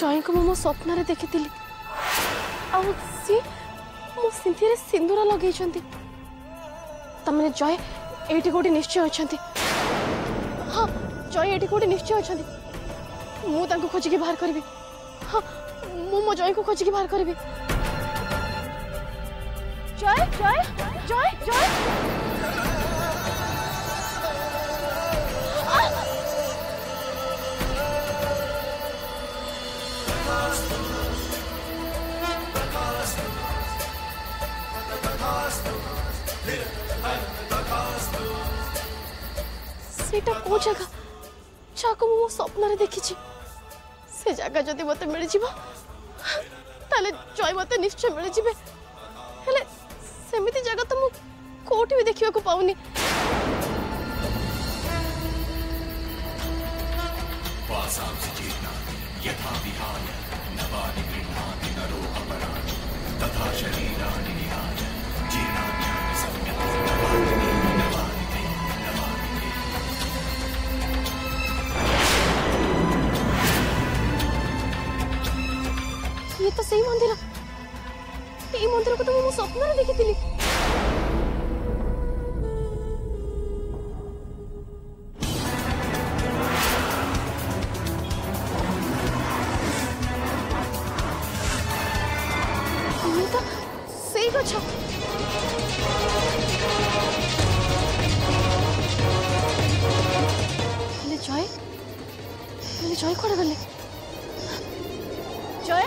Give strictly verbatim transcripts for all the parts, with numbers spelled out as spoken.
जय को मो स्वप्न रे देखी सी मो सिंथी सिंदूर लगे तमें जय एटी कोटी निश्चय अच्छा हाँ जय एटी कोटी निश्चय अच्छा मुझे खोजिकी बाहर करी हाँ मु मो जय को खोजिकी बाहर करी जय जय जय जय सेटा को जगह जाको मो स्वप्न रे देखी से जगह जदि मते मिल जिवो ताले जय मते निश्चय मिल जिवे हेले सेमिति जगह तो मु कोठी भी देखियो को पाउनी वासां सचेतना यथा विहाय नवानि गृह्णाति नरो अपराणि तथा शरीराणि निहाय जीर्णान्यानि सम्यक् नवानि नवानि ते नवानि ते ये तो सही मंदिर ये मंदिर को तो मु स्वप्न रे देखिथिली ये तो सही गछ ले जय ले जय कोड गले जय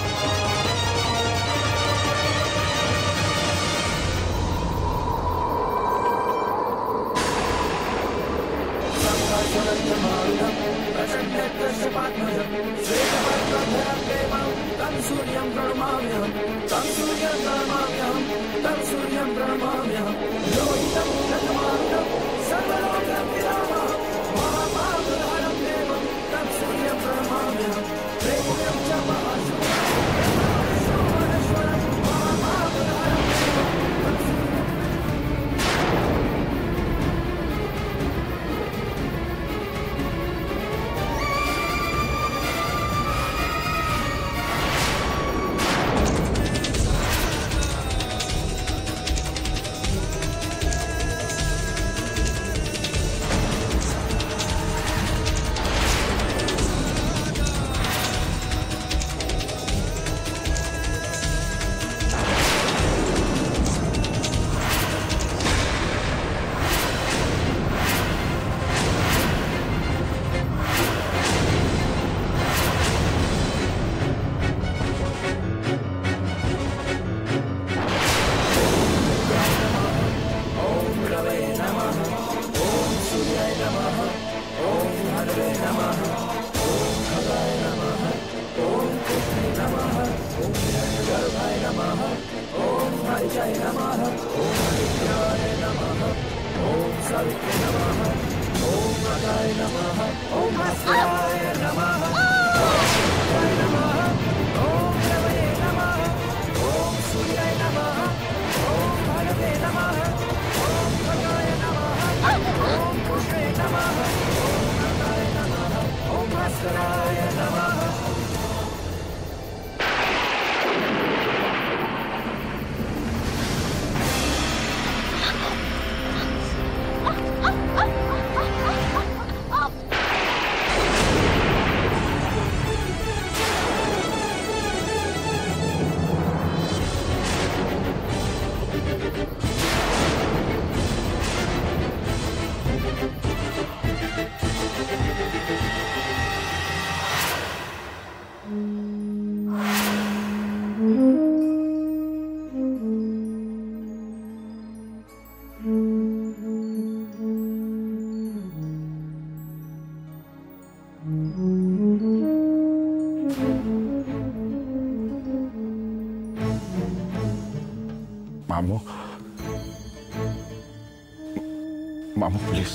मामू मामू प्लीज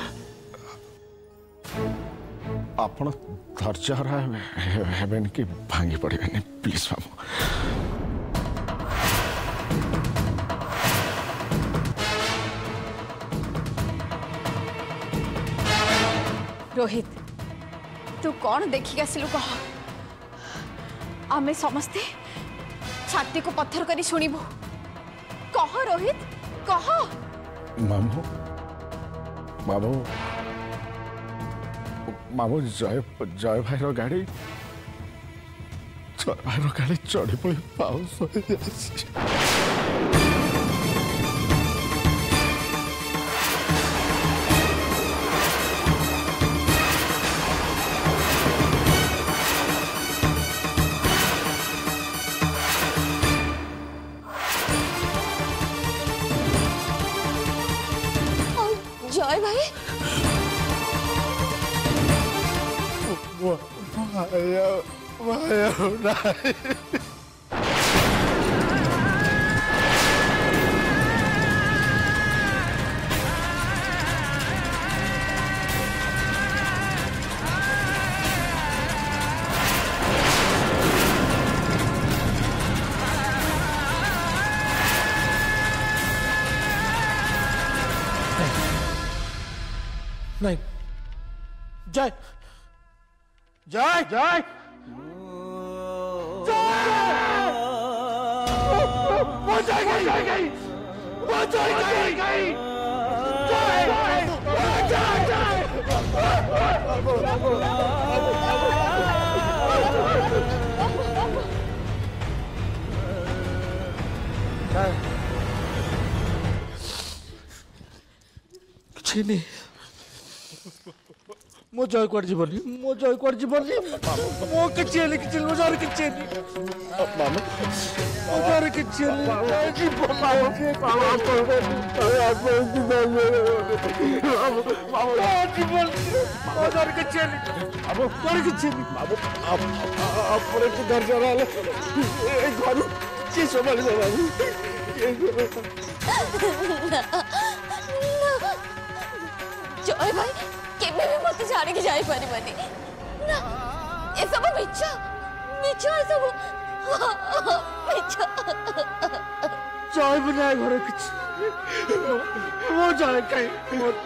आपण धैर्य हरा हेबेन कि भांगी पड़े प्लीज मामू रोहित तू कौन देखिक आसिलु कह आमे समस्ते छाती को पत्थर करी शुणिबु। कह रोहित कह। मामू मामू मामू जय जय भाईर गाड़ी जय भाईर गाड़ी चढ़ी पड़ी पाउस हो जासी। जय भाई भाया भाया नहीं नहीं जय जय जय वो जय गई जय गई वो जय गई गई जय जय जय चीनी मो जय कर जीवनी मो जय कर जीवनी मो किछि हेले किछि मो जय किछि मामा मो जय किछि हेले जीवन माओ के पावा कर आप मामा जीवन मो जय किछि हेले अब कर किछि बाबू आप आप पर के दर्जा रहले ए घर के संभाल दे बाबू जय भाई केबे भी मत छाड़ के जाई परिबनी ना। ए सब मिछ मिछ ए सब मिछ। जय बिना घर किछ वो जाए कहीं मो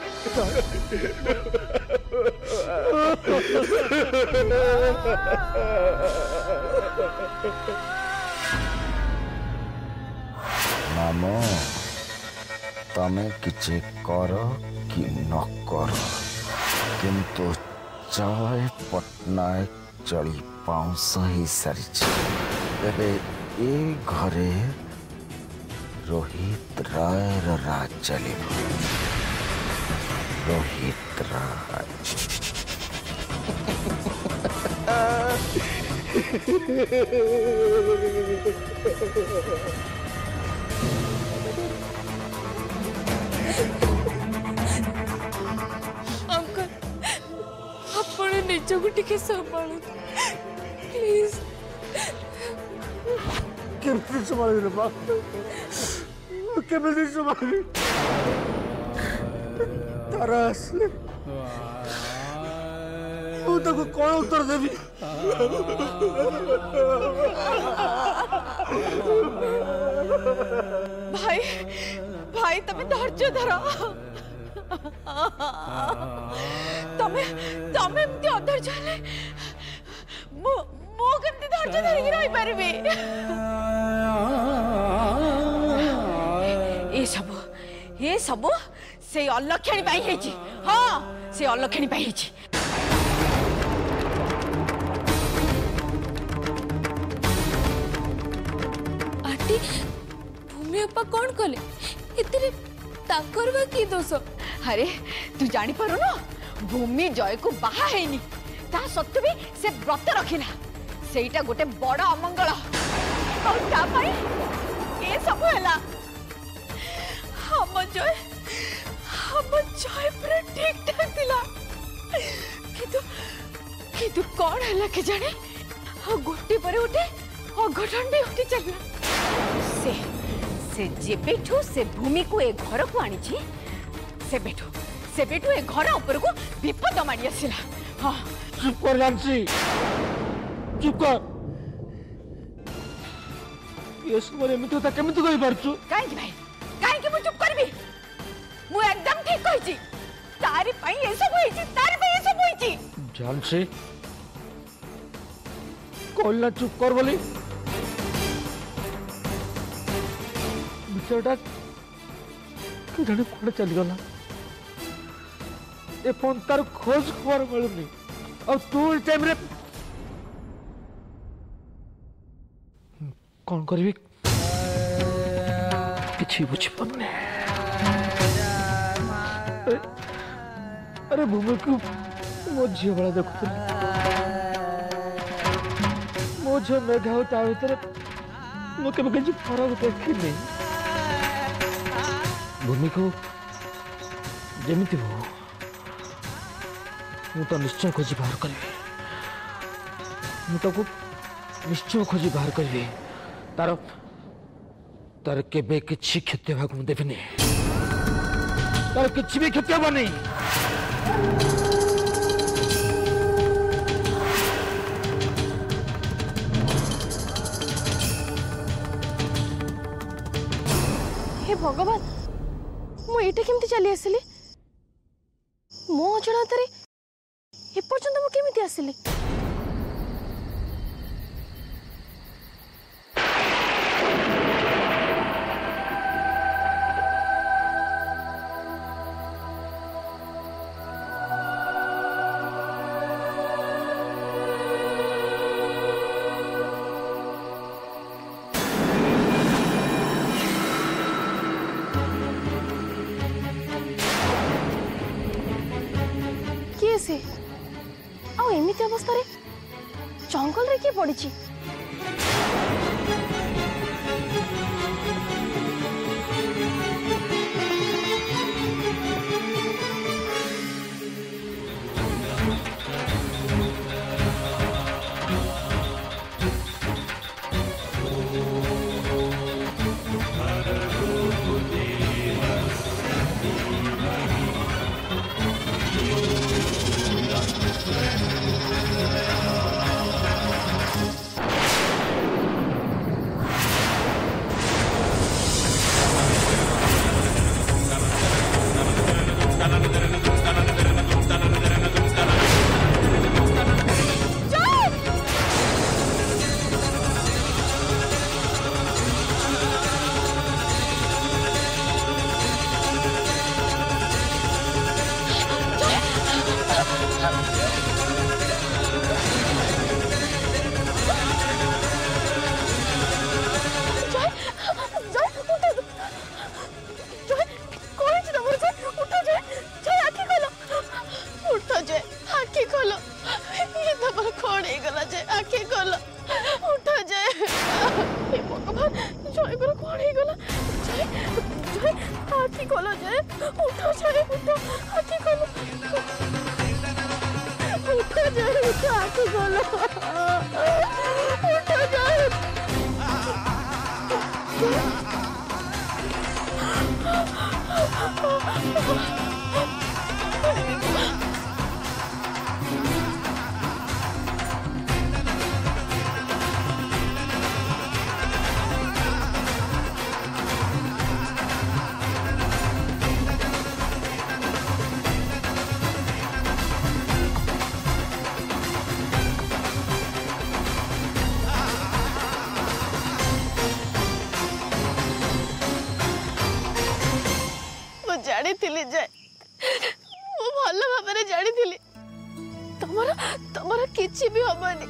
मामो तमे किछि कर कि न कर किंतु जय पटनायक चली पाउस ही सारी तेरे ए घरे रोहित राय राज चली रोहित राय निज को टिके संभाल प्लीज। केमती संभाल रे बाप केमती संभाल तारा असले तू तो कौन उत्तर देवी भाई भाई तमे धैर्य धर तमे तमे एमती अधैर्य हेले मो मो केमती धैर्य धरिक रही परबी। ए सब ए सब से अलक्षणी पाई हेची। हां से अलक्षणी पाई हेची। आंटी भूमि अपा कौन कले इतने ताकर बा की दोष। अरे तू जानी पारो ना भूमि जय को बाहा हैनी ता सत्य भी से व्रत रखिला सेटा गोटे बड़ अमंगल और ता पाई ए सब हैला। हम जय हम जय पर ठीक ठाक दिला कितु कितु कौन हैला के जाने गोटे पर उठे अघटन भी उठी चलला। से से जे बेठू से भूमि को ए घर को आनी छी से बेठू से बेठू ए घर ऊपर को विपद मारी आसिला। हां चुप कर जानसी चुप कर ये सब रे मितो ता केमितो कहि परछु काहे भाई काहे कि मु चुप करबी मु एकदम ठीक कहि छी तारी पई ए सब होई छी तारी पई ए सब होई छी जानसी कहला चुप कर बोली विचारटा कि जाने कौन चलीगला ए फोन तार खोज खबर मिलूनी और तू इस टाइम रे कौन करी किसी बुझी पाने अरे भूमि को मो झील बड़ा देखुली मो झील मेघा ता भर मुझे किसी फरक देखनी भूमि को जमी हो मु तो निश्चय खोजी बाहर करी मुझे निश्चय खोजी बाहर करी तार तार केबे किछि क्षति होगा मुझे देविनी तार किछि भी क्षति होगा हे भगवान मु एटा केमती चली आसिली मो अजनतारे ए पर्यंत मु केमिति आसिली से आ एमिति अवस्था रे जंगल रे के पड़ी जानी थिली जे मु भल भाबरे जानी थिली तमरा तमरा किछि भी हबनी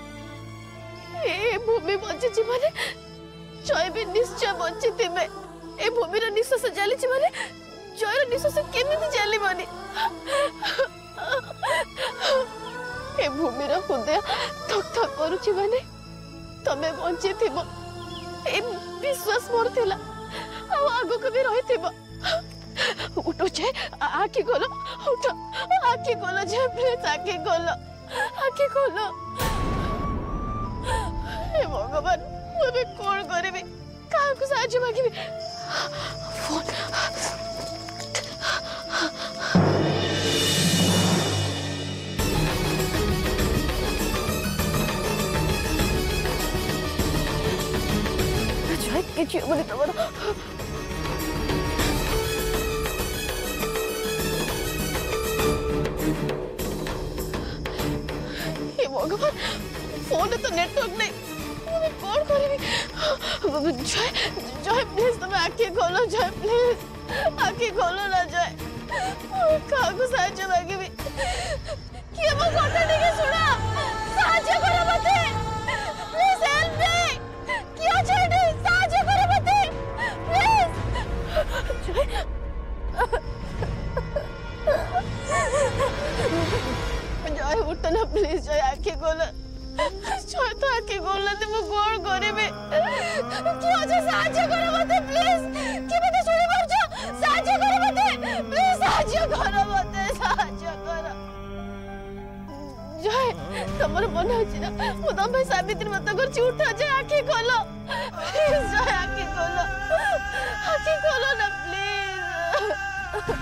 ए भूमि बंची छी माने जय भी निश्चय बंची थिबे ए भूमि रो निश्वास जाली छी माने जय रो निश्वास केमिति जाली माने ए भूमि रो हृदय थक थक करू छी माने तमे बंची थिबो ए विश्वास मोर थिला आ आगो को भी रही थिबो उठो जे आखि खोलो उठो आखि खोलो जे प्लीज आखि खोलो आखि खोलो हे भगवान मुझे कौन करेबी कहा को साहाय्य मांगीबी फोन अच्छा किछि बोले तमरो भगवान फोन तो नेटवर्क नहीं मैं कौन करी जय जय प्लीज तुम आंखें खोलो जय प्लीज आंखें खोलो ना जय कहा को साहाଯ୍य मांगिबी किए मो कथा टिके सुना साहाଯ୍य करो मते प्लीज हेल्प मी किया जय साहाଯ୍य करो मते प्लीज जय जय उठ ना प्लीज जय आंखें खोलो जय तो आंखें खोल दे मो कौन करिबे किया जय साहाଯ୍य करो मते प्लीज कि मते सुनि परछ साहाଯ୍य करो मते प्लीज साहाଯ୍य करो मते साहाଯ୍य करो जय तमर मन अछि ना मु तम भाई सावित्री मत करछि उठ जय आंखें खोलो प्लीज जय आंखें खोलो आंखें खोलो ना प्लीज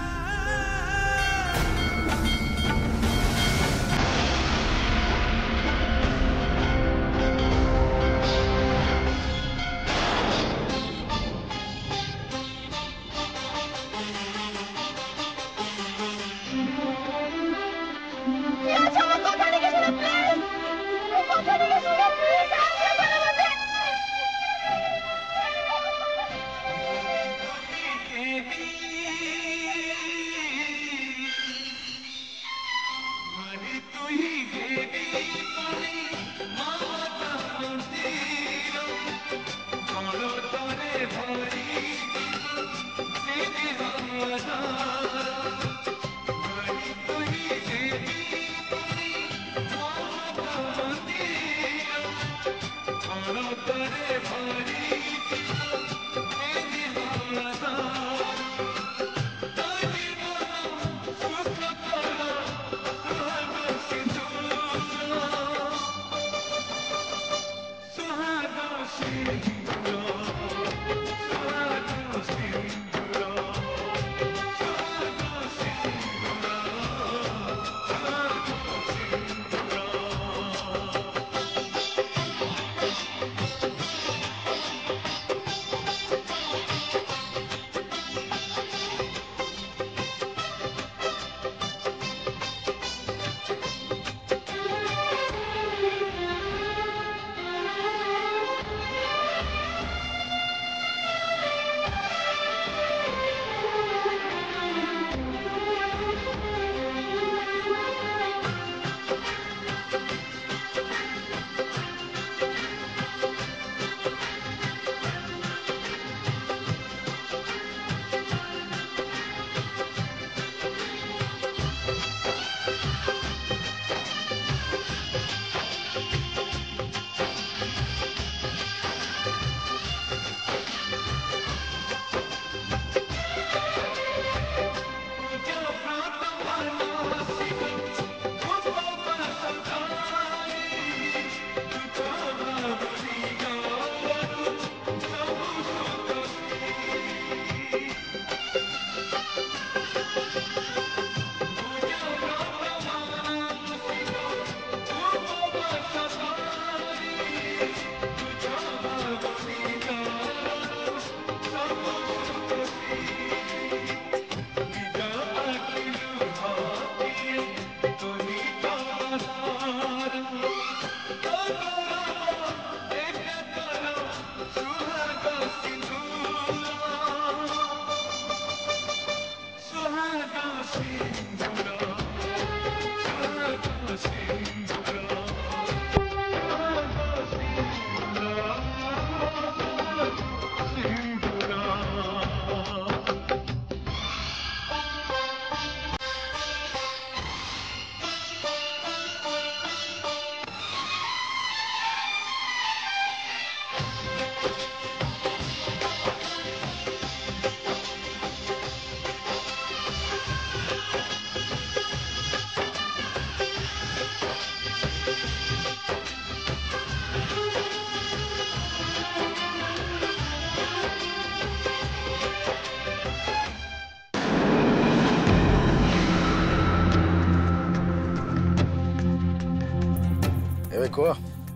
को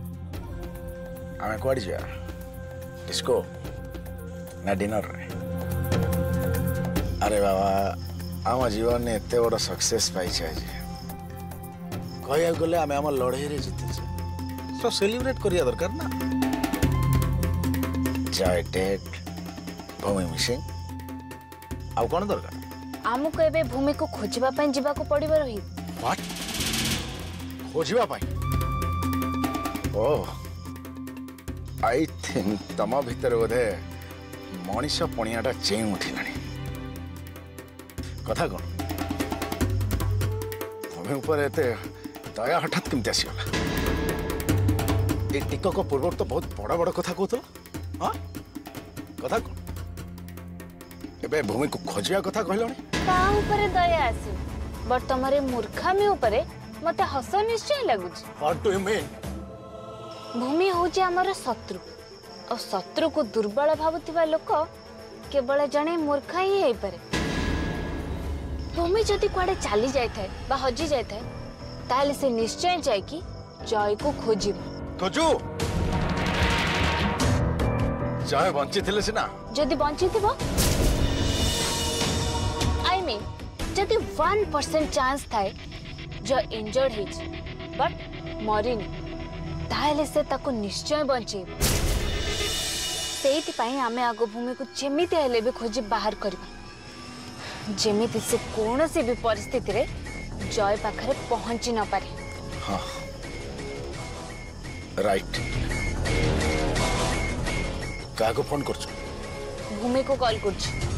आमे कोड़ी जा डिस्को ना डिनर रे अरे बाबा आम जीवन में एत बड़ सक्सेस पाई आज कह गले आम आम लड़े जीति तो सेलिब्रेट करिया दरकार ना। जय डेड भूमि मिसिंग आउ कौन दरकार आमको एबे भूमि को खोजिबा पई जिबा को पड़िबो रही। व्हाट खोजिबा पई ओह आई थिंक तम भीतर बोधे मनीष पणियाटा चेई उठिलानी कथा कौन भूमि ऊपर एते दया हठात केमती आसीगला ए टिकक पूर्व तो बहुत बड़ बड़ कथा कहतल हाँ कथा कौन एबे भूमि को खोजिया कथा कहलनी ता ऊपर दया आसी बट तमरे मूर्खामी ऊपर मते हस निश्चय लागुच। व्हाट डू यू मीन भूमि होची हमर शत्रु और शत्रु को दुर्बल भावुथिबा लोक केवल जणे मूर्खा ही हेई पारे। भूमि जदि कुआडे चली जाय थाए बा हजी जाय थाए ताले से निश्चय जाय कि जय को खोजिबो खोजू जय बंची थिले सिना जदि बंची थिबो आई मीन जदि वन परसेंट चांस थाए जो इंजर्ड हिज बट मरिन ताले से ताको निश्चय बंची सेति पई आमे आगो भूमि को जेमिति हेले भी खोजी बाहर करबा जेमिति से कोन से भी परिस्थिति रे जय पाखरे पहुंची न पारे। हाँ राइट काको फोन करछु भूमि को कॉल करछु।